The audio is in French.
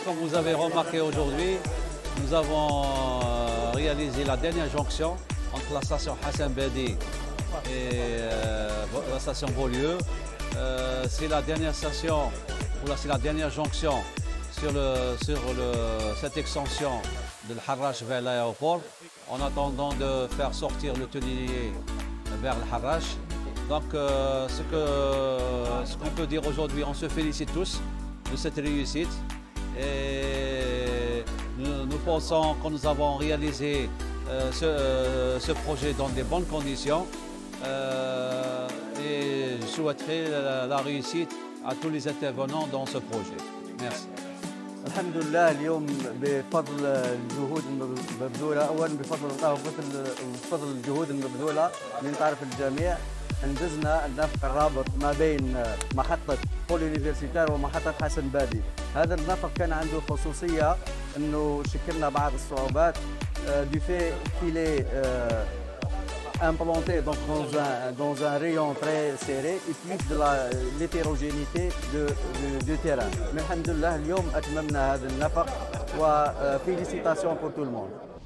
comme vous avez remarqué aujourd'hui, nous avons réalisé la dernière jonction entre la station Hassan Badi et la station Beaulieu. C'est la dernière station, c'est la dernière jonction sur cette extension de l'Harrach vers l'aéroport, en attendant de faire sortir le tonnelier vers le Harrach. Donc ce qu'on peut dire aujourd'hui, on se félicite tous de cette réussite et nous pensons que nous avons réalisé ce projet dans de bonnes conditions et je souhaiterais la réussite à tous les intervenants dans ce projet. Merci. الحمد لله اليوم بفضل الجهود المبذولة، أولا بفضل الجهود المبذولة من طرف الجميع أنجزنا النفق الرابط ما بين محطة بول يونيفرسيتار ومحطة حسن بادي. هذا النفق كان عنده خصوصية أنه شكلنا بعض الصعوبات du fait qu'il est implanté donc dans un rayon très serré et plus de l'hétérogénéité du terrain. Mais alhamdoulilah اليوم أتممنا هذا النفق و félicitations pour tout le monde.